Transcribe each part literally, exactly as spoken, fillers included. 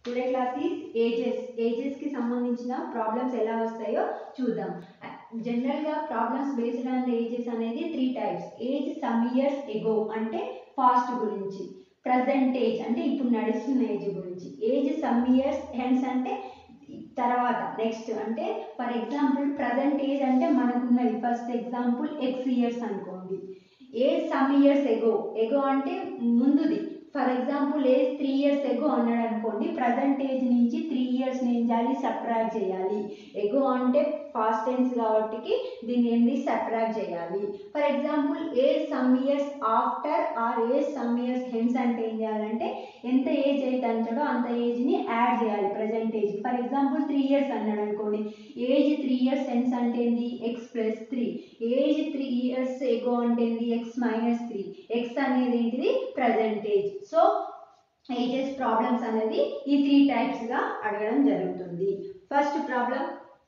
Today class is ages ages కి సంబంధించిన problems ఎలా వస్తాయో చూద్దాం. జనరల్ గా problems based on the ages అనేది three types. Age some years ago అంటే పాస్ట్ గురించి, ప్రజెంట్ ఏజ్ అంటే ఇప్పుడు నడుస్తున్న ఏజ్ గురించి, ఏజ్ సమ్ ఇయర్స్ హెన్స్ అంటే తర్వాత నెక్స్ట్. అంటే ఫర్ ఎగ్జాంపుల్ ప్రజెంట్ ఏజ్ అంటే మనకున్నది ఫస్ట్ ఎగ్జాంపుల్ ఎక్స్ ఇయర్స్ అనుకోండి. Age some years ago, ago అంటే ముందుది. For example age three years ago అన్నాడు అనుకోండి, ప్రజెంట్ ఏజ్ నుంచి త్రీ ఇయర్స్ ఏం చేయాలి, సబ్ట్రాక్ట్ చేయాలి. ఎగో అంటే పాస్ట్ టెన్స్ కాబట్టి దీన్ని ఏంటి సబ్ట్రాక్ట్ చేయాలి. For example age some years after or age some years hence అంటే ఏం చేయాలంటే ఎంత ఏజ్ అయితే అంటాడో అంత ఏజ్ని యాడ్ చేయాలి present age. For example three years అన్నాడు అనుకోండి, ఏజ్ త్రీ ఇయర్స్ హెన్స్ అంటే ఏంది X plus three, age three years ago అంటే ఏంది ఎక్స్ మైనస్ త్రీ, ఎక్స్ అనేది ఏంటిది present age. So ages problems అనేది ఈ త్రీ టైప్స్ గా అడగడం జరుగుతుంది. First problem,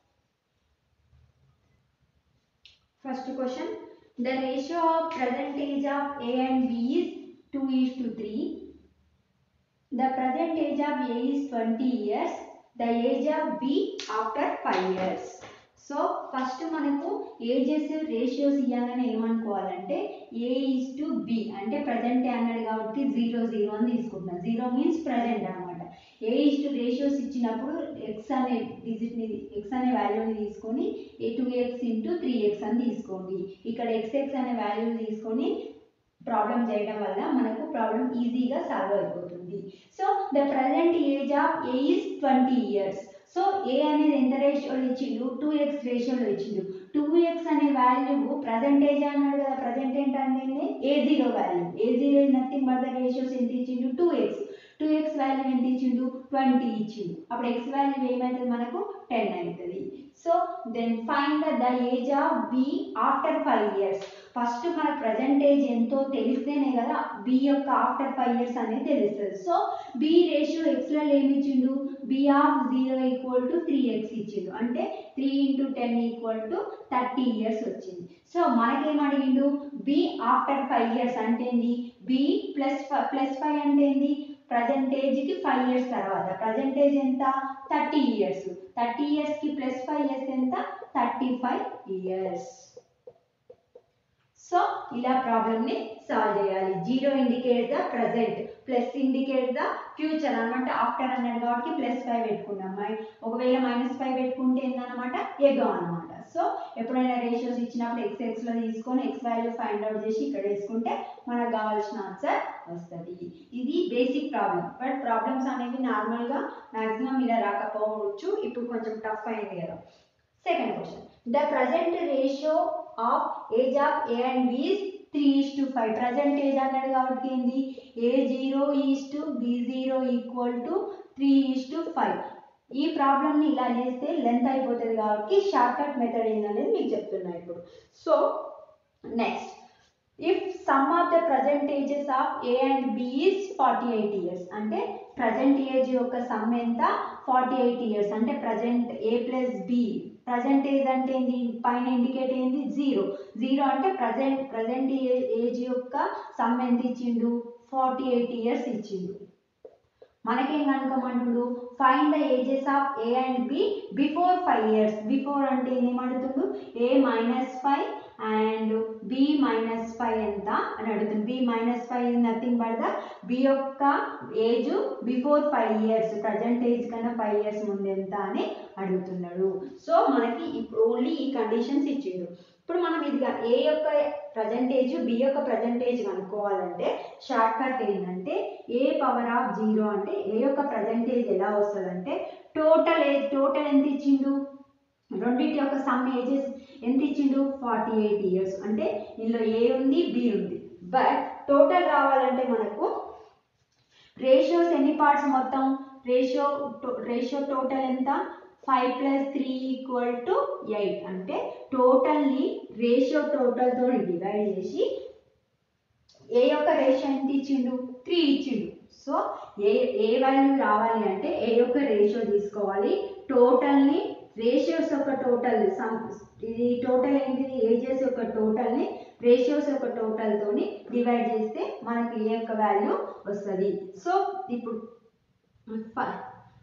first question, the ratio of present age of A and B is two is to three. The present age of A is twenty years. The age of B after five years. So first మనకు ages ratios ఇవ్వగానే ఏమనుకోవాలంటే A is to B అంటే present అన్నాడు కాబట్టి zero zero అని తీసుకుంటున్నాం. Zero means present అనమాట. A is to ratios ఇచ్చినప్పుడు ఎక్స్ అనే డిజిట్ని ఎక్స్ అనే వాల్యూని తీసుకొని A two X into three X అని తీసుకోండి. ఇక్కడ ఎక్స్ ఎక్స్ అనే వాల్యూని తీసుకొని ప్రాబ్లం చేయడం వల్ల మనకు ప్రాబ్లం ఈజీగా సాల్వ్ అయిపోతుంది. So the present age of A is twenty years. So A అనేది ఎంత రేషియోలో ఇచ్చిండు, టూ ఎక్స్ రేషియోలో ఇచ్చిండు. టూ ఎక్స్ అనే వాల్యూ ప్రజెంట్ ఏజ్ అన్నాడు కదా, ప్రజెంట్ ఏంటంటే A zero value, A zero is nothing but the ratios ఎంత ఇచ్చిండు two X. Two X value ఎంత ఇచ్చిండు ట్వంటీ ఇచ్చిండు. అప్పుడు ఎక్స్ వాల్యూ ఏమవుతుంది మనకు టెన్ అవుతుంది. So then find the age of B after five years. First మన ప్రజెంట్ ఏజ్ ఎంతో తెలిస్తేనే కదా బి యొక్క ఆఫ్టర్ ఫైవ్ ఇయర్స్ అనేది తెలుస్తుంది. సో బి రేషియో ఎక్స్లో ఏమి ఇచ్చిండు, B of zero equal to three X ఇచ్చిండు. అంటే three into ten equal to thirty years వచ్చింది. సో మనకేం అడిగిండు, బి ఆఫ్టర్ ఫైవ్ ఇయర్స్ అంటే ఏంది, బి ప్లస్ ప్లస్ ఫైవ్ అంటే ఏంది ప్రజెంట్ ఏజ్కి ఫైవ్ ఇయర్స్ తర్వాత. ప్రజెంట్ ఏజ్ ఎంత థర్టీ ఇయర్స్, థర్టీ ఇయర్స్కి ప్లస్ ఫైవ్ ఇయర్స్ ఎంత థర్టీ ఫైవ్ ఇయర్స్. సో ఇలా ప్రాబ్లమ్ని సాల్వ్ చేయాలి. Zero indicate the present, plus indicate the future అనమాట. ఆఫ్టర్ అన్నాడు కాబట్టి ప్లస్ ఫైవ్ పెట్టుకున్నాం. ఒకవేళ మైనస్ ఫైవ్ పెట్టుకుంటే ఏందనమాట ఎగో అనమాట. సో ఎప్పుడైనా రేషియోస్ ఇచ్చినప్పుడు ఎక్స్ ఎక్స్లో తీసుకొని ఎక్స్ వాల్యూ ఫైండ్ అవుట్ చేసి ఇక్కడ వేసుకుంటే మనకు కావాల్సిన ఆన్సర్ వస్తుంది. ఇది బేసిక్ ప్రాబ్లం. బట్ ప్రాబ్లమ్స్ అనేవి నార్మల్గా మ్యాక్సిమం ఇలా రాకపోవచ్చు, ఇప్పుడు కొంచెం టఫ్ అయింది కదా. Second question, the present ratio of age of A and B is three is to five. Present age అన్నాడు కాబట్టి ఏంది A zero is to B zero equal to three is to five. ఈ ప్రాబ్లమ్ని ఇలా చేస్తే length అయిపోతుంది కాబట్టి short cut method ఏందనేది మీకు చెప్తున్నా ఇప్పుడు. So next, if sum of the present ages of A and B is forty eight years అంటే ప్రజెంట్ ఏజ్ యొక్క సమ్ ఎంత ఫార్టీ ఎయిట్ ఇయర్స్. అంటే present A plus B, present age అంటే ఏంది పైన ఇండికేట్ అయింది జీరో, జీరో అంటే present present age యొక్క సమ్ ఎంత ఇచ్చిండు ఫార్టీ ఎయిట్ ఇయర్స్ ఇచ్చిండు. మనకేం కనుకోమంటుండు, find the ages of A and B before five years. Before అంటే ఏమడుతుండు ఏ minus five and B minus five ఎంత అని అడుగుతుంది. B minus five nothing but the B యొక్క age before five years, present age కన్నా five years ముందు ఎంత అని అడుగుతున్నాడు. సో మనకి ఇప్పుడు ఓన్లీ ఈ కండిషన్స్ ఇచ్చిండు. ఇప్పుడు మనం ఇది ఏ యొక్క ప్రజెంటేజ్ బి యొక్క ప్రజెంటేజ్ కనుక్కోవాలంటే షార్ట్ కట్ ఏంటంటే ఏ పవర్ ఆఫ్ జీరో అంటే ఏ యొక్క ప్రజెంటేజ్ ఎలా వస్తుంది అంటే టోటల్ ఏజ్, టోటల్ ఎంత ఇచ్చిండు రెండింటి యొక్క సమ్ ఏజెస్ ఎంత ఇచ్చిండు ఫార్టీ ఎయిట్ ఇయర్స్. అంటే ఇందులో ఏ ఉంది బి ఉంది, బట్ టోటల్ రావాలంటే మనకు రేషియోస్ ఎన్ని పార్ట్స్ మొత్తం రేషియో రేషియో టోటల్ ఎంత five plus three equal to eight. అంటే టోటల్ని రేషియో టోటల్తో డివైడ్ చేసి ఏ యొక్క రేషియో ఎంత ఇచ్చిండు త్రీ ఇచ్చిండు. సో ఏ ఏ వాల్యూ రావాలి అంటే ఏ యొక్క రేషియో తీసుకోవాలి, టోటల్ని రేషియోస్ యొక్క టోటల్ సమ్ ఇది టోటల్ ఏంటిది ఏజెస్ యొక్క టోటల్ని రేషియోస్ యొక్క టోటల్తోని డివైడ్ చేస్తే మనకి ఏ యొక్క వాల్యూ వస్తుంది. సో ఇప్పుడు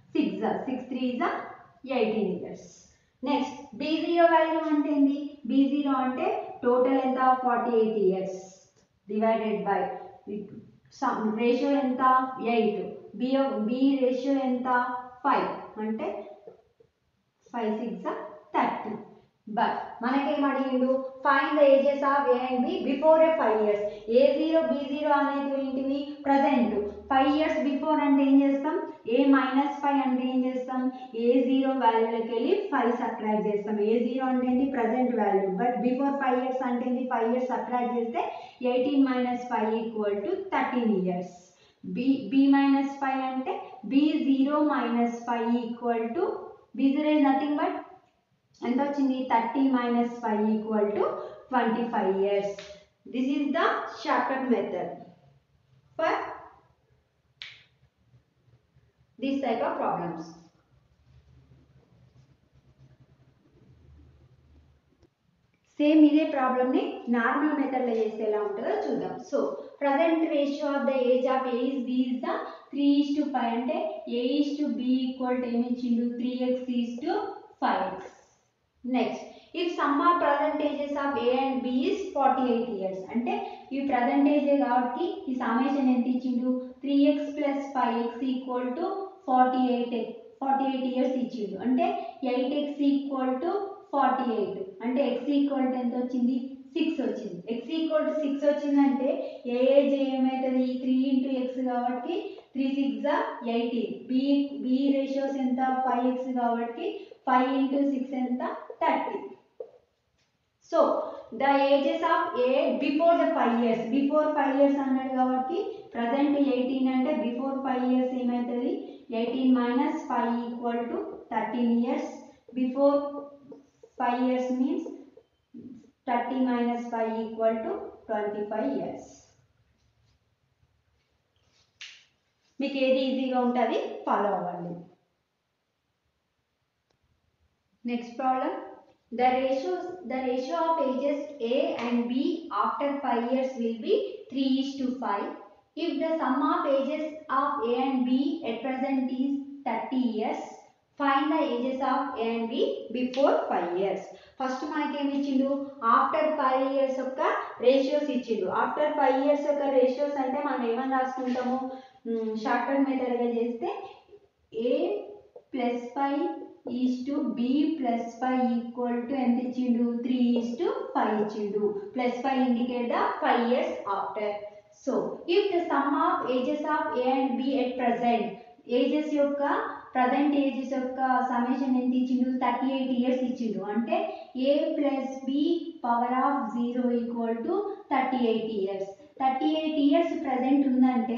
six three is eighteen years. Next B zero value అంటే ఏంది? బి జీరో అంటే టోటల్ ఎంత? Forty eight years divided by sum ratio ఎంత? ఎయిట్. బి బి రేషియో ఎంత? ఫైవ్ అంటే ఫైవ్ సిక్స్ థర్టీ. బట్ మనకేం అడిగిండు? Find the ages of A and B before a five years. A zero B zero అనేది ఏంటివి? Present. Five years before అంటే ఏం చేస్తాం? ఏ మైనస్ ఫైవ్ అంటే ఏం చేస్తాం? ఏ జీరో వాల్యూలోకి వెళ్ళి ఫైవ్ సబ్ట్రాక్ట్ చేస్తాం. ఏ జీరో అంటే ఏంటి? Present value. But before five years అంటే ఏంటి? ఫైవ్ ఇయర్స్ సబ్ట్రాక్ట్ చేస్తే eighteen minus five equal to thirteen years. B B minus five అంటే B zero minus five equal to B zero is nothing but ఎంత వచ్చింది? Thirty minus five equal to twenty five years. This is the shortcut method for this type of problems. Same ఇదే problem ని normal method లో చేస్తే ఎలా ఉంటుందో చూద్దాం. So present ratio of the age of A is B is the three is to five అంటే A is to B equal to ఏమి ఇచ్చిండు? Three x is to five x. Next if sum of percentages of A and B is forty eight years అంటే ఈ percentage కాబట్టి ఈ summation ఎంత ఇచ్చిండు? Three x plus five x equal to forty eight forty eight years ఇచ్చిండు. అంటే eight x equal to forty eight అంటే x equal to ఎంత వచ్చింది? సిక్స్ వచ్చింది. ఎక్స్ ఈక్వల్ టు సిక్స్ వచ్చిందంటే ఏ ఏజ్ ఏమవుతుంది? త్రీ ఇంటూ ఎక్స్ కాబట్టి three six eighteen. B B ratios ఎంత? ఫైవ్ ఎక్స్ కాబట్టి ఫైవ్ ఇంటూ సిక్స్ ఎంత? Thirty. So the ages of A before the five years. Before five years అన్నాడు కాబట్టి present eighteen అంటే before five years ఏమవుతుంది? Eighteen minus five equal to thirteen years. Before five years means thirty minus five equal to twenty five years. మీకు ఏది ఈజీగా ఉంటుంది follow అవ్వండి. Next problem. The ratio, the ratio of ages A and B after five years will be three is to five. If the sum of ages of A and B at present is thirty years, find the ages of A and B before five years. First మనకి ఏమి ఇచ్చిండు? After five years యొక్క ratios ఇచ్చిండు. After five years యొక్క ratios అంటే మనం ఏమని రాసుకుంటాము? షార్ట్ కట్ మెథడ్గా చేస్తే A plus five is to B plus five equal to ఎంత ఇచ్చిండు? త్రీ ఈస్ టు ఫైవ్ ఇచ్చిండు. Plus five indicate the five years after. So if the sum of ages of A and B at present ages యొక్క present ages యొక్క summation ఎంత ఇచ్చిండు? Thirty eight years ఇచ్చిండు. అంటే A plus B power of zero equal to thirty eight years. Thirty eight years present ఉందంటే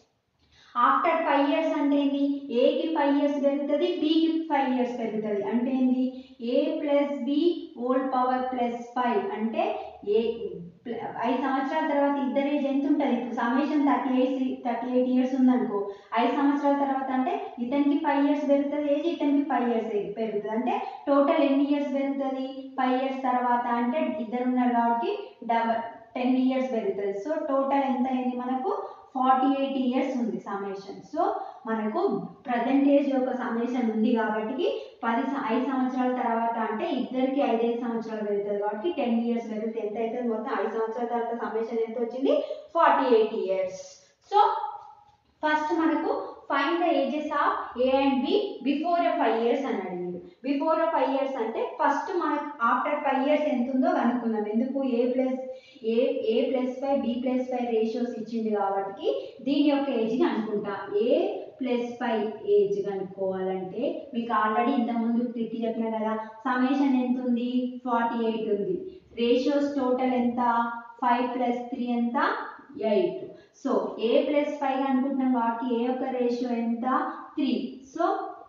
after five years అంటే ఏంది? ఏకి ఫైవ్ ఇయర్స్ పెరుగుతుంది, బికి ఫైవ్ ఇయర్స్ పెరుగుతుంది. అంటే ఏంది? A plus B whole power plus five అంటే ఏ ఐదు సంవత్సరాల తర్వాత ఇద్దరు ఏజ్ ఎంత ఉంటుంది? ఇప్పుడు summation thirty eight thirty eight years ఉందనుకో, ఐదు సంవత్సరాల తర్వాత అంటే ఇతనికి ఫైవ్ ఇయర్స్ పెరుగుతుంది ఏజ్, ఇతనికి ఫైవ్ ఇయర్స్ పెరుగుతుంది. అంటే టోటల్ ఎన్ని ఇయర్స్ పెరుగుతుంది? ఫైవ్ ఇయర్స్ తర్వాత అంటే ఇద్దరు ఉన్నారు కాబట్టి డబల్ టెన్ ఇయర్స్ పెరుగుతుంది. సో టోటల్ ఎంత అయింది మనకు? ఫార్టీ ఎయిట్ ఇయర్స్ ఉంది సమ్మేషన్. సో మనకు ప్రజెంట్ ఏజ్ యొక్క సమ్మేషన్ ఉంది కాబట్టి పది ఐదు సంవత్సరాల తర్వాత అంటే ఇద్దరికి ఐదైదు సంవత్సరాలు పెరుగుతుంది కాబట్టి టెన్ ఇయర్స్ పెరుగుతుంది. ఎంత అవుతుంది? మొత్తం ఐదు సంవత్సరాల తర్వాత సమ్మేషన్ ఎంత వచ్చింది? Forty eight years. So first మనకు find the ages of A and B before five years అని అడిగింది. బిఫోర్ ఫైవ్ ఇయర్స్ అంటే ఫస్ట్ మనకు ఆఫ్టర్ ఫైవ్ ఇయర్స్ ఎంత ఉందో కనుక్కుందాం. ఎందుకు? A plus A A plus five B plus five ratios ఇచ్చింది కాబట్టి దీని యొక్క ఏజ్ని అనుకుంటా. ఏ ప్లస్ ఫైవ్ ఏజ్ కనుక్కోవాలంటే మీకు ఆల్రెడీ ఇంతకుముందు ట్రిక్ చెప్పిన కదా, సమ్మేషన్ ఎంత ఉంది? ఫార్టీ ఎయిట్ ఉంది. రేషియోస్ టోటల్ ఎంత? ఫైవ్ ప్లస్ త్రీ ఎంత? Eight. So A plus five అనుకుంటున్నాం కాబట్టి ఏ యొక్క రేషియో ఎంత? Three. So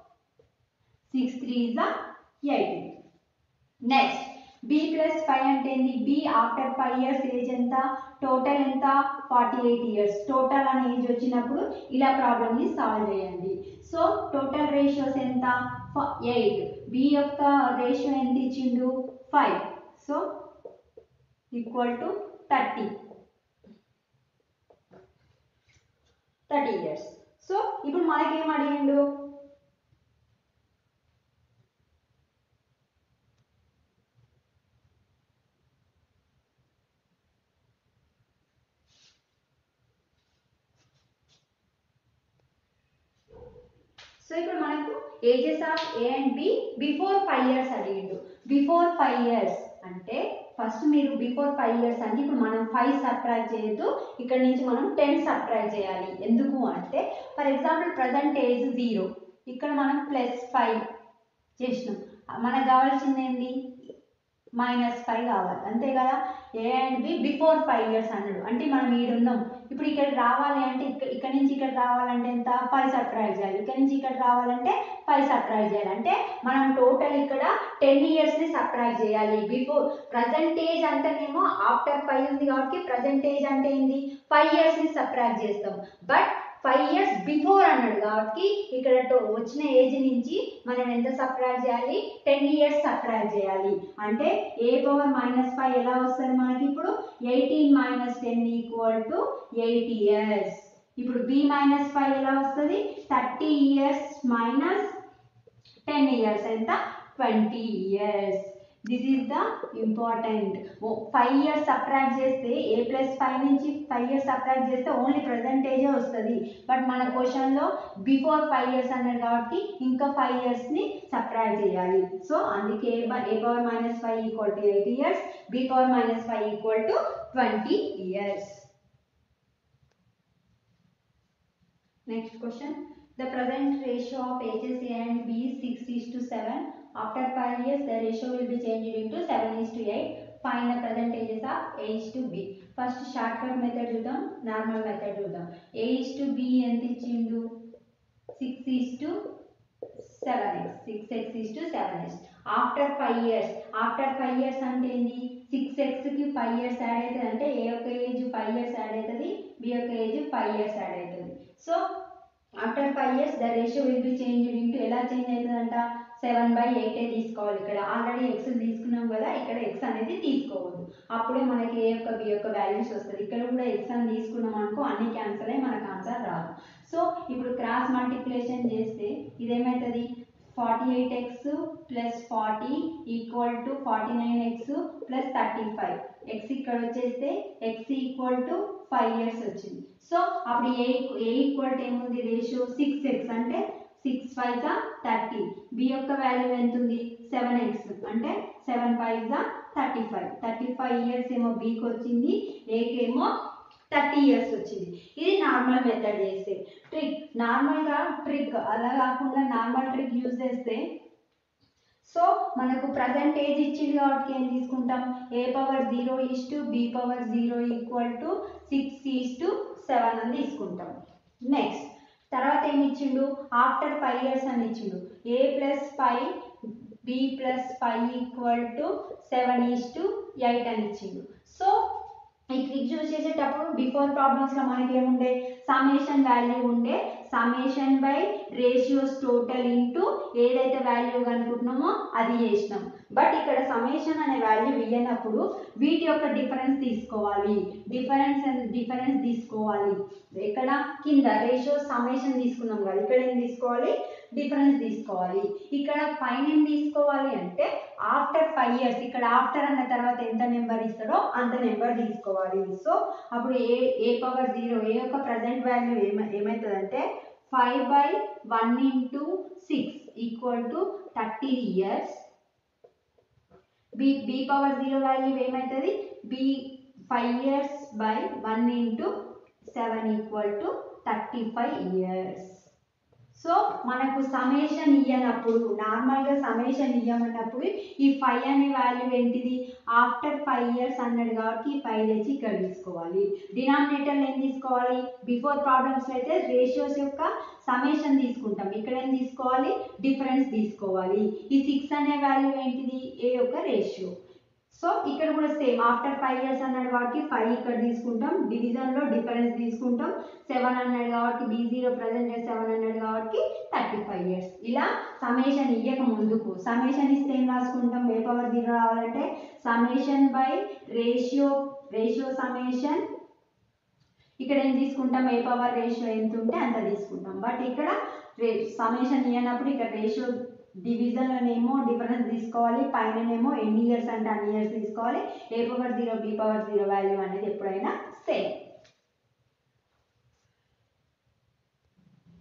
six three is eighteen. Next B plus five అంటే ఏంది? B after five years age ఎంత? టోటల్ ఎంత? Forty eight years. టోటల్ అనే ఏజ్ వచ్చినప్పుడు ఇలా ప్రాబ్లమ్ని సాల్వ్ చేయండి. సో టోటల్ రేషియోస్ ఎంత? ఎయిట్. బి యొక్క రేషియో ఎంత ఇచ్చిండు? Five. So equal to thirty thirty years. So ఇప్పుడు మనకేం అడిగిండు? సో ఇప్పుడు మనకు ages of A and B before five years అడిగిండు. బిఫోర్ ఫైవ్ ఇయర్స్ అంటే ఫస్ట్ మీరు బిఫోర్ ఫైవ్ ఇయర్స్ అంటే ఇప్పుడు మనం ఫైవ్ సబ్ట్రాక్ట్ చేయొద్దు, ఇక్కడ నుంచి మనం టెన్ సబ్ట్రాక్ట్ చేయాలి. ఎందుకు అంటే for example present age zero, ఇక్కడ మనం ప్లస్ ఫైవ్ చేసినాం, మనకు కావాల్సింది ఏంటి మైనస్ ఫైవ్ కావాలి అంతే కదా. A and B before five years అన్నాడు అంటే మనం ఈడ ఉన్నాం, ఇప్పుడు ఇక్కడ రావాలి అంటే ఇక్కడ ఇక్కడ నుంచి ఇక్కడ రావాలంటే ఎంత ఫైవ్ సబ్ట్రాక్ట్ చేయాలి, ఇక్కడ నుంచి ఇక్కడ రావాలంటే ఫైవ్ సబ్ట్రాక్ట్ చేయాలి. అంటే మనం టోటల్ ఇక్కడ టెన్ ఇయర్స్ని సబ్ట్రాక్ట్ చేయాలి. బిఫోర్ ప్రజెంట్ ఏజ్ అంటేనేమో ఆఫ్టర్ ఫైవ్ ఉంది కాబట్టి ప్రజెంట్ ఏజ్ అంటే ఏంది ఫైవ్ ఇయర్స్ని సబ్ట్రాక్ట్ చేస్తాం. బట్ ఫైవ్ ఇయర్స్ బిఫోర్ అన్నాడు కాబట్టి ఇక్కడ వచ్చిన ఏజ్ నుంచి మనం ఎంత సబ్ట్రాక్ట్ చేయాలి టెన్ ఇయర్స్ సబ్ట్రాక్ట్ చేయాలి. అంటే ఏ పవర్ మైనస్ ఫైవ్ ఎలా వస్తుంది మనకి ఇప్పుడు eighteen minus ten equal to eight years. ఇప్పుడు బి మైనస్ ఫైవ్ ఎలా వస్తుంది thirty years minus ten years ఎంత twenty years. This is the important. Five years subtract చేస్తే ఏ ప్లస్ ఫైవ్ నుంచి ఫైవ్ ఇయర్స్ సబ్ట్రాక్ట్ చేస్తే ఓన్లీ ప్రజెంట్ ఏజే వస్తుంది. But మన క్వశ్చన్లో బిఫోర్ ఫైవ్ ఇయర్స్ అన్నారు కాబట్టి ఇంకా ఫైవ్ ఇయర్స్ని సబ్ట్రాక్ట్ చేయాలి. సో అందుకే A power minus five equal to eight years, B power minus five equal to twenty years. Next question. The present ratio of ages A and B is six is to seven. After five years, the ratio will be changed into seven is to eight. Find the present ages of A is to B. First shortcut method చూద్దాం, normal method చూద్దాం. A is to B ఎంత ఇచ్చిండు six is to seven x. six x is to seven x. After five years, after five years అంటే ఏంది six x కి five years add అవుతుంది అంటే A యొక్క ఏజ్ five years యాడ్ అవుతుంది, B యొక్క ఏజ్ five years యాడ్ అవుతుంది. So after five years the ratio will be change into ఎలా చేంజ్ అవుతుందంట సెవెన్ బై ఎయిట్ తీసుకోవాలి. ఇక్కడ ఆల్రెడీ ఎక్స్ తీసుకున్నాం కదా, ఇక్కడ ఎక్స్ అనేది తీసుకోవద్దు, అప్పుడే మనకి ఏ యొక్క బి యొక్క వాల్యూస్ వస్తుంది. ఇక్కడ కూడా ఎక్స్ అని తీసుకున్నాం అనుకో అన్ని క్యాన్సల్ అయ్యి మనకు ఆన్సర్ రాదు. సో ఇప్పుడు క్రాస్ మల్టిప్లికేషన్ చేస్తే ఇదేమవుతుంది forty eight x plus forty equal to forty nine x plus thirty five x ఇక్కడ వచ్చేస్తే x equal to five years వచ్చింది. సో అప్పుడు ఏ ఏ ఈక్వల్ టు ఏముంది రేషియో సిక్స్ ఎక్స్ అంటే సిక్స్ ఫైవ్ జా thirty, B యొక్క value ఎంత ఉంది సెవెన్ ఎక్స్ అంటే సెవెన్ ఫైవ్ జా thirty five thirty five years ఏమో బీకి వచ్చింది, ఏకేమో థర్టీ ఇయర్స్ వచ్చింది. ఇది నార్మల్ మెథడ్ చేస్తే. ట్రిక్ నార్మల్గా ట్రిక్ అలా కాకుండా నార్మల్ ట్రిక్ యూజ్ చేస్తే సో మనకు ప్రజెంట్ ఏజ్ ఇచ్చింది కాబట్టి ఏం తీసుకుంటాం A power zero is to B power zero equal to six is to seven అని తీసుకుంటాం. నెక్స్ట్ తర్వాత ఏమి ఇచ్చిండు ఆఫ్టర్ ఫైవ్ ఇయర్స్ అని ఇచ్చిండు A plus five B plus five equal to seven is to eight అని ఇచ్చిండు. సో ఈ ట్రిక్ యూజ్ చేసేటప్పుడు బిఫోర్ ప్రాబ్లమ్స్లో మనకి ఏముండే సమ్మేషన్ వాల్యూ ఉండే, summation by ratios total into ఏదైతే వాల్యూ కనుకుంటున్నామో అది చేసినాం. బట్ ఇక్కడ సమ్మేషన్ అనే వాల్యూ ఇయ్యనప్పుడు వీటి యొక్క డిఫరెన్స్ తీసుకోవాలి, డిఫరెన్స్ డిఫరెన్స్ తీసుకోవాలి. ఇక్కడ కింద రేషియో సమ్మేషన్ తీసుకున్నాం కదా, ఇక్కడ ఏం తీసుకోవాలి డిఫరెన్స్ తీసుకోవాలి. ఇక్కడ పైన ఏం తీసుకోవాలి అంటే ఆఫ్టర్ ఫైవ్ ఇయర్స్ ఇక్కడ ఆఫ్టర్ అన్న తర్వాత ఎంత నెంబర్ ఇస్తారో అంత నెంబర్ తీసుకోవాలి. సో అప్పుడు ఏ ఏ పవర్ జీరో ఏ యొక్క ప్రజెంట్ వాల్యూ ఏమై ఏమవుతుందంటే five by one into six equal to thirty years. B B power zero value ఏమవుతుంది B five years by one into seven equal to thirty five years. So మనకు summation ఇయ్యనప్పుడు నార్మల్గా summation ఇయ్యమన్నప్పుడు ఈ five అనే value ఏంటిది after five years అన్నాడు కాబట్టి ఈ ఫైవ్ తెచ్చి ఇక్కడ తీసుకోవాలి. డినామినేటర్లు ఏం తీసుకోవాలి బిఫోర్ ప్రాబ్లమ్స్లో అయితే రేషియోస్ యొక్క సమేషన్ తీసుకుంటాం, ఇక్కడ ఏం తీసుకోవాలి డిఫరెన్స్ తీసుకోవాలి. ఈ సిక్స్ అనే వాల్యూ ఏంటిది ఏ యొక్క రేషియో. సో ఇక్కడ కూడా సేమ్ ఆఫ్టర్ ఫైవ్ ఇయర్స్ అన్నాడు కాబట్టి ఫైవ్ ఇక్కడ తీసుకుంటాం, డివిజన్లో డిఫరెన్స్ తీసుకుంటాం. సెవెన్ అన్నాడు కాబట్టి బీ జీరో ప్రజెంట్ సెవెన్ అన్నాడు కాబట్టి థర్టీ ఫైవ్ ఇయర్స్. ఇలా సమేషన్ ఇయ్యక ముందుకు సమేషన్ ఇస్తే ఏం రాసుకుంటాం ఏ పవర్ జీరో రావాలంటే summation by ratio ratio summation ఇక్కడ ఏం తీసుకుంటాం ఏ పవర్ రేషియో ఎంత ఉంటే అంత తీసుకుంటాం. బట్ ఇక్కడ సమేషన్ ఇయ్యనప్పుడు ఇక్కడ రేషియో డివిజన్లోనేమో డిఫరెన్స్ తీసుకోవాలి, పైననేమో ఎన్ని ఇయర్స్ అంటే అన్ని ఇయర్స్ తీసుకోవాలి. A power zero B power zero value అనేది ఎప్పుడైనా same.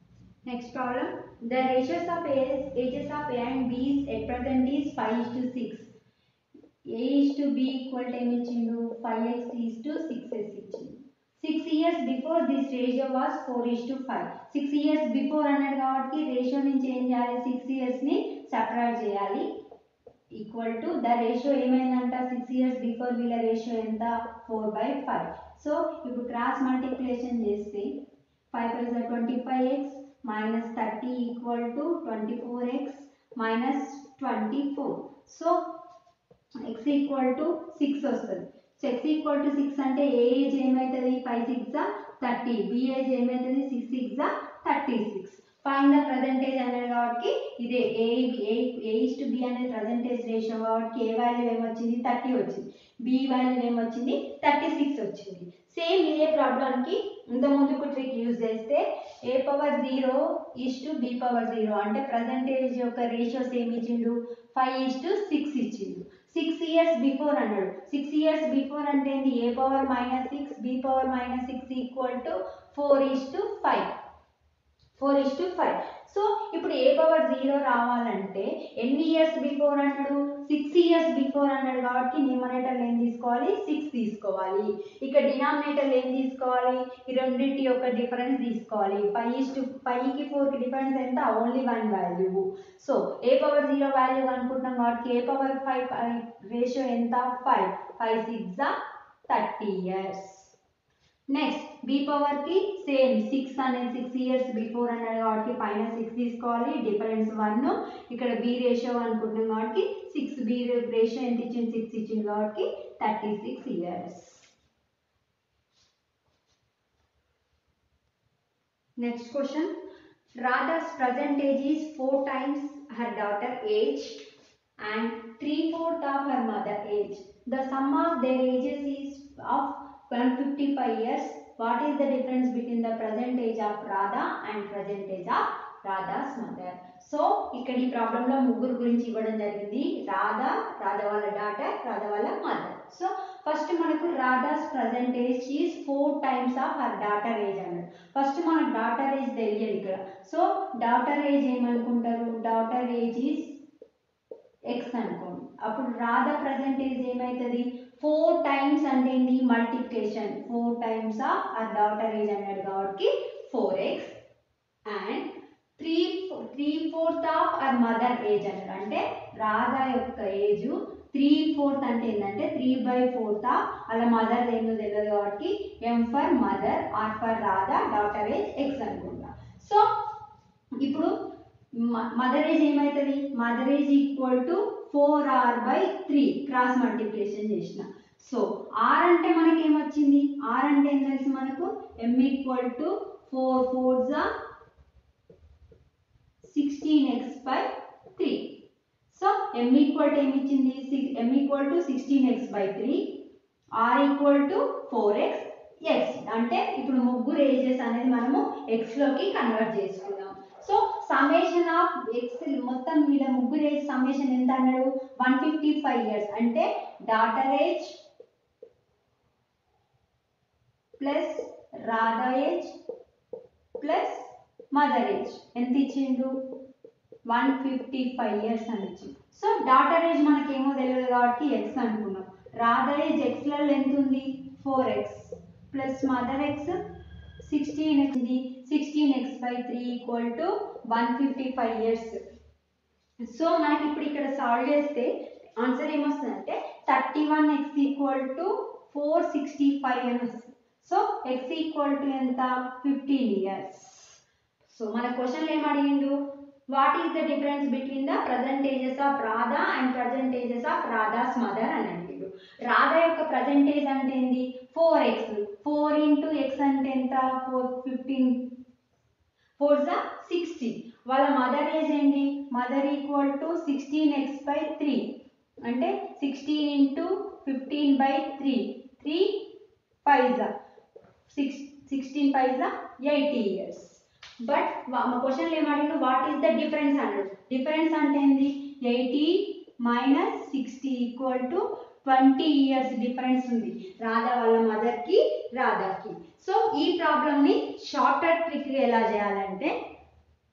Next problem. The ratios of ages, ages of A and B is at present is five is to six. A is to B equal to ఏమి ఇచ్చిండు five x is to six s ఇచ్చిండు. six years before this ratio was four is to five. six years before అన్నాడు కాబట్టి ratio నుంచి ఏం చేయాలి six years ని subtract చేయాలి ఈక్వల్ టు ద రేషియో ఏమైందంట six years before వీళ్ళ రేషియో ఎంత four by five. సో ఇప్పుడు క్రాస్ మల్టిప్లికేషన్ చేస్తే five five is twenty-five x minus thirty equal to twenty-four x minus twenty-four. So x equal to six వస్తుంది. So x equal to six అంటే a age ఏమైతుంది five six thirty, b age ఏమైతుంది six six thirty-six. Find the percentage అనేది కాబట్టి ఇదే a a a is to b అనేది percentage ratio కాబట్టి a value ఏమొచ్చింది thirty వచ్చింది, b వాల్యూ ఏమొచ్చింది thirty-six వచ్చింది. సేమ్ ఇదే ప్రాబ్లంకి ఇంత ముందుకు ట్రిక్ యూజ్ చేస్తే a power zero is to b power zero అంటే పర్సెంటేజ్ యొక్క రేషియోస్ ఏమి ఇచ్చిండు five ఈజ్ టు six ఇచ్చిండు. సిక్స్ ఇయర్స్ బిఫోర్ అన్నాడు. సిక్స్ ఇయర్స్ బిఫోర్ అంటే ఏంటి a power minus six b power minus six equal to four is to five four is to five. So ఇప్పుడు A power zero రావాలంటే ఎన్ని years before అన్నాడు six years before అన్నాడు కాబట్టి numerator ఏం తీసుకోవాలి సిక్స్ తీసుకోవాలి. ఇక్కడ డినామినేటర్ ఏం తీసుకోవాలి ఈ రెండింటి యొక్క డిఫరెన్స్ తీసుకోవాలి. ఫైవ్ ఈజ్ టు ఫైవ్కి ఫోర్కి డిఫరెన్స్ ఎంత only one value. So a power zero value అనుకుంటున్నాం కాబట్టి ఏ పవర్ ఫైవ్ రేషియో ఎంత five five six thirty years. Next b power కి సేమ్ సిక్స్ అనేది సిక్స్ ఇయర్స్ బిఫోర్ అన్నాడు కాబట్టి పైన సిక్స్ తీసుకోవాలి డిఫరెన్స్ వన్. ఇక్కడ b రేషియో అనుకుంటున్నాం కాబట్టి సిక్స్ b రేషియో ఎంత ఇచ్చింది సిక్స్ ఇచ్చింది కాబట్టి thirty six years. Next question. Radha's present age is four times her daughter age and three fourth of her mother age. The sum of their ages is of one hundred fifty-five years. What is the difference between the present age of Radha and present age of Radha's mother? So ఇక్కడ ఈ problem లో ముగ్గురు గురించి ఇవ్వడం జరిగింది. రాధా, రాధా వాళ్ళ daughter, Radha వాళ్ళ mother. So first మనకు Radha's present age is four times of her daughter age అన్నాడు. ఫస్ట్ మనకు డాటర్ ఏజ్ తెలియదు ఇక్కడ. సో డాటర్ ఏజ్ ఏమనుకుంటారు డాటర్ ఏజ్ ఈజ్ ఎక్స్ అనుకోండి. అప్పుడు రాధా ప్రజెంట్ ఏజ్ ఏమవుతుంది ఫోర్ టైమ్స్ అంటే ఏంటి multiplication four times of her daughter age అన్నాడు కాబట్టి four x and three three fourth of her mother age అన్నాడు. అంటే రాధా యొక్క ఏజ్ త్రీ ఫోర్త్ అంటే ఏంటంటే త్రీ బై ఫోర్త్ ఆఫ్ అలా మదర్ ఏందో తెలియదు కాబట్టి m for mother r for Radha daughter age x అనుకుంటా. సో ఇప్పుడు మదర్ ఏజ్ ఏమవుతుంది mother age equal to four r by three cross multiplication చేసిన. సో ఆర్ అంటే మనకి ఏమొచ్చింది ఆర్ అంటే ఏం తెలుసు మనకు m equal to four four జా sixteen x by three. So m equal to ఏమి ఇచ్చింది m equal to sixteen x by three r equal to four X X అంటే ఇప్పుడు ముగ్గురు ఏజెస్ అనేది మనము ఎక్స్ లోకి కన్వర్ట్ చేసుకున్నాం. సో సమ్మేషన్ ఆఫ్ ఎక్స్ మొత్తం వీళ్ళ ముగ్గురు ఏజ్ సమ్మేషన్ ఎంత అన్నాడు వన్ ఫిఫ్టీ ఫైవ్ ఇయర్స్ అంటే daughter age plus Radha age plus mother age ఎంత ఇచ్చిండు వన్ ఫిఫ్టీ ఫైవ్ ఇయర్స్ అని ఇచ్చింది. సో డాటర్ ఏజ్ మనకేమో తెలియదు కాబట్టి ఎక్స్ అనుకున్నాం. రాధా ఏజ్ ఎక్స్లలో ఎంత ఉంది four x plus mother x sixteen x ఉంది sixteen x by three equal to one fifty five years. So మనకి ఇప్పుడు ఇక్కడ సాల్వ్ చేస్తే ఆన్సర్ ఏమొస్తుందంటే thirty one x equal to four sixty five అని వస్తుంది. సో ఎక్స్ ఈక్వల్ టు ఎంత fifteen years. So మన క్వశ్చన్లో ఏం అడిగిండు what is the difference between the present ages of Radha and present ages of Radha's mother అని అడిగిండు. రాధా యొక్క ప్రజెంట్ ఏజ్ అంటే ఏంది four x four into x అంటే ఎంత ఫోర్ ఫిఫ్టీన్ ఫోర్ జా సిక్స్టీ. వాళ్ళ మదర్ ఏజ్ ఏంటి mother equal to sixteen x by three అంటే sixteen into fifteen by three three five జా సిక్స్ సిక్స్టీన్ ఫైవ్ జా ఎయిటీ ఇయర్స్. బట్ మా క్వశ్చన్లో ఏమడిగిన వాట్ ఈస్ ద డిఫరెన్స్ అన్నాడు. డిఫరెన్స్ అంటే ఏంది eighty minus sixty equal to twenty years difference ఉంది రాధా వాళ్ళ మదర్కి రాధాకి. సో ఈ ప్రాబ్లమ్ని షార్ట్ కట్ ట్రిక్ ఎలా చేయాలంటే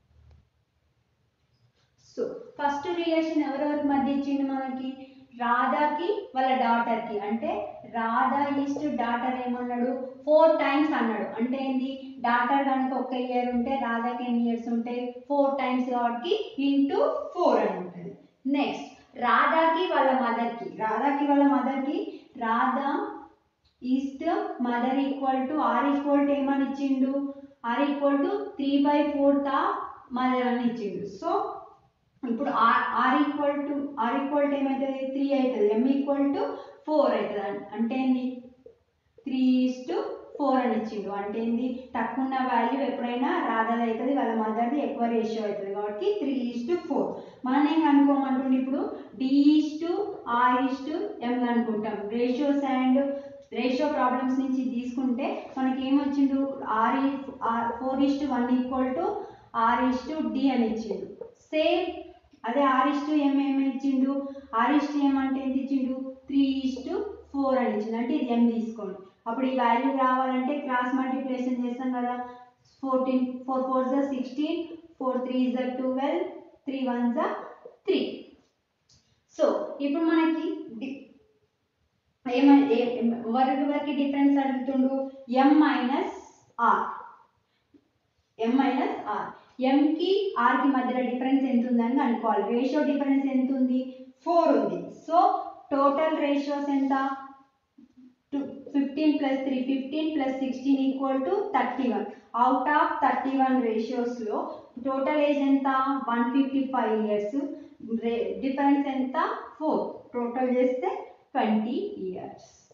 ఫస్ట్ రిలేషన్ ఎవరెవరి మధ్య ఇచ్చిండు మనకి, రాధాకి వాళ్ళ డాటర్కి. అంటే రాధా ఈస్ట్ డాటర్ ఏమన్నాడు, ఫోర్ టైమ్స్ అన్నాడు. అంటే ఏంది, డాటర్ కనుక ఒక ఇయర్ ఉంటే రాధాకి ఎన్ని ఇయర్స్ ఉంటాయి, ఫోర్ టైమ్స్ కాబట్టి ఇంటూ ఫోర్ అని ఉంటుంది. నెక్స్ట్ రాధాకి వాళ్ళ మదర్కి, రాధాకి వాళ్ళ మదర్కి Radha is to mother equal to r equal to ఏమని ఇచ్చిండు, r equal to three by fourth mother అని ఇచ్చిండు. సో ఇప్పుడు r r equal to r equal to ఏమవుతుంది, త్రీ అవుతుంది, ఎం ఈక్వల్ టు ఫోర్ అవుతుంది. అంటే ఏంది, త్రీ ఈస్ టు ఫోర్ అని ఇచ్చిండు. అంటే ఏంది, తక్కువ ఉన్న వాల్యూ ఎప్పుడైనా రాధాది అవుతుంది, వాళ్ళ మదర్ది ఎక్కువ రేషియో అవుతుంది కాబట్టి త్రీ ఈస్ టు ఫోర్. మనం ఏం కనుక్కోమంటుండే ఇప్పుడు, d is to r is to m అనుకుంటాం. రేషియోస్ అండ్ రేషియో ప్రాబ్లమ్స్ నుంచి తీసుకుంటే మనకి ఏమొచ్చిండు, ఆర్ ఈ r four is to one equal to r is to d అని ఇచ్చిండు. సేమ్ అదే ఆర్ ఈస్ టు ఎం ఏమి ఇచ్చిండు, ఆర్ ఈస్ టు ఎం అంటే ఎంత ఇచ్చిండు, త్రీ ఈస్ టు ఫోర్ అని ఇచ్చిండు. అంటే ఇది ఎం తీసుకోండి. అప్పుడు ఈ వాల్యూ రావాలంటే క్రాస్ మల్టిప్లికేషన్ చేస్తాం కదా, ఫోర్టీన్ ఫోర్ ఫోర్ జా సిక్స్టీన్, ఫోర్ త్రీ జా ట్వెల్వ్, త్రీ వన్ జా త్రీ. సో ఇప్పుడు మనకి ఏమని వరకు వరకు డిఫరెన్స్ అడుగుతుండు, m minus r, m minus r. ఎంకి ఆర్కి మధ్యలో డిఫరెన్స్ ఎంత ఉందని అనుకోవాలి. రేషియో డిఫరెన్స్ ఎంత ఉంది, ఫోర్ ఉంది. సో టోటల్ రేషియోస్ ఎంత, fifteen plus three, fifteen plus sixteen equal to thirty one. Out of thirty one రేషియోస్లో టోటల్ ఏజ్ ఎంత, one fifty five years, difference ఎంత, ఫోర్. టోటల్ చేస్తే ట్వంటీ ఇయర్స్.